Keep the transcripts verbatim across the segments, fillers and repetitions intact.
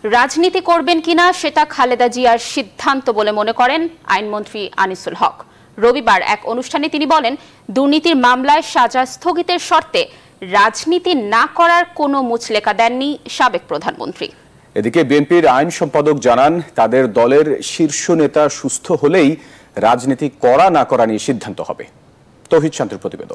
রাজনীতি করবেন কিনা সেটা খালেদা জিয়ার সিদ্ধান্ত বলে মনে করেন আইনমন্ত্রী আনিসুল হক। রবিবার এক অনুষ্ঠানে তিনি বলেন, দুর্নীতির মামলায় সাজা স্থগিতের শর্তে রাজনীতি না করার কোনো মুচলেকা দেননি সাবেক প্রধানমন্ত্রী। এদিকে বিএনপির আইন সম্পাদক জানান, তাদের দলের শীর্ষ নেতা সুস্থ হলেই রাজনীতি করা না করা নিয়ে সিদ্ধান্ত হবে। তৌহিদ শান্তর প্রতিবেদন।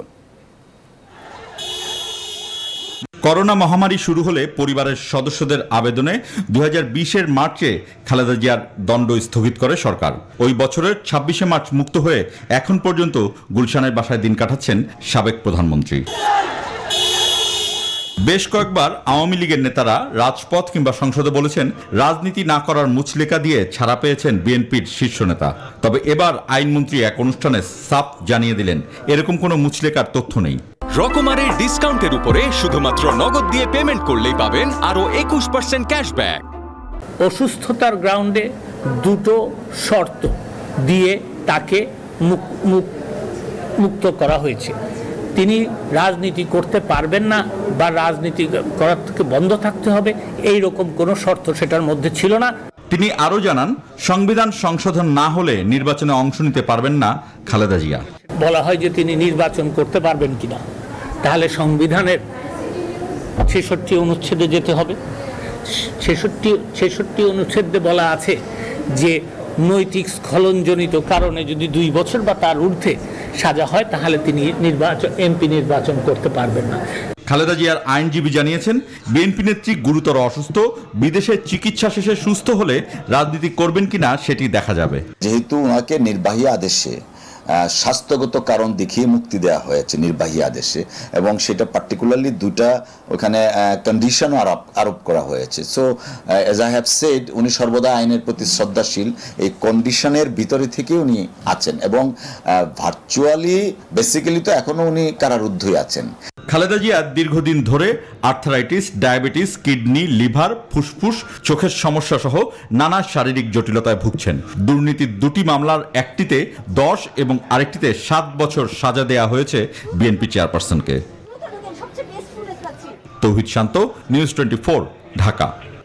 করোনা মহামারী শুরু হলে পরিবারের সদস্যদের আবেদনে দুই হাজার বিশের মার্চে খালেদা জিয়ার দণ্ড স্থগিত করে সরকার। ওই বছরের ছাব্বিশে মার্চ মুক্ত হয়ে এখন পর্যন্ত গুলশানের বাসায় দিন কাটাচ্ছেন সাবেক প্রধানমন্ত্রী। বেশ কয়েকবার আওয়ামী লীগের নেতারা রাজপথ কিংবা সংসদে বলেছেন, রাজনীতি না করার মুচলেকা দিয়ে ছাড়া পেয়েছেন বিএনপির শীর্ষ নেতা। তবে এবার আইনমন্ত্রী এক অনুষ্ঠানে সাফ জানিয়ে দিলেন, এরকম কোনো মুচলেকার তথ্য নেই। রকমারের ডিসকাউন্টের উপরে শুধুমাত্র নগদ দিয়ে পেমেন্ট করলেই পাবেন আরো একুশ পার্সেন্ট ক্যাশব্যাক। অসুস্থতার গ্রাউন্ডে দুটো শর্ত দিয়ে তাকে মুক্ত করা হয়েছে। তিনি রাজনীতি করতে পারবেন না বা রাজনীতি করার থেকে বন্ধ থাকতে হবে, এই রকম কোনো শর্ত সেটার মধ্যে ছিল না। তিনি আরও জানান, সংবিধান সংশোধন না হলে নির্বাচনে অংশ নিতে পারবেন না খালেদা জিয়া। বলা হয় যে তিনি নির্বাচন করতে পারবেন কিনা, তাহলে সংবিধানের ছেষট্টি অনুচ্ছেদে যেতে হবে। ছেষট্টি ছেষট্টি অনুচ্ছেদে বলা আছে যে নৈতিক স্খলনজনিত কারণে যদি দুই বছর বা তার ঊর্ধ্বে সাজা হয় তাহলে তিনি নির্বাচন এমপি নির্বাচন করতে পারবেন না। খালেদা জিয়ার আইনজীবী জানিয়েছেন, বিএনপি নেত্রী গুরুতর অসুস্থ, বিদেশে চিকিৎসা শেষে সুস্থ হলে রাজনীতি করবেন কিনা সেটি দেখা যাবে। যেহেতু ওনাকে নির্বাহী আদেশে স্বাস্থ্যগত কারণ দেখিয়ে মুক্তি দেওয়া হয়েছে নির্বাহী আদেশে, এবং সেটা পার্টিকুলারলি দুটা ওখানে কন্ডিশনও আরোপ আরোপ করা হয়েছে। So as I have said, উনি সর্বদা আইনের প্রতি শ্রদ্ধাশীল, এই কন্ডিশনের ভিতরে থেকে উনি আছেন এবং ভার্চুয়ালি বেসিক্যালি তো এখনো উনি কারারুদ্ধই আছেন। খালেদা জিয়া দীর্ঘদিন ধরে আর্থারাইটিস, ডায়াবেটিস, কিডনি, লিভার, ফুসফুস, চোখের সমস্যা সহ নানা শারীরিক জটিলতায় ভুগছেন। দুর্নীতির দুটি মামলার একটিতে দশ এবং আরেকটিতে সাত বছর সাজা দেয়া হয়েছে বিএনপি চেয়ারপারসনকে। Tauhid Shanto, news twenty four, Dhaka.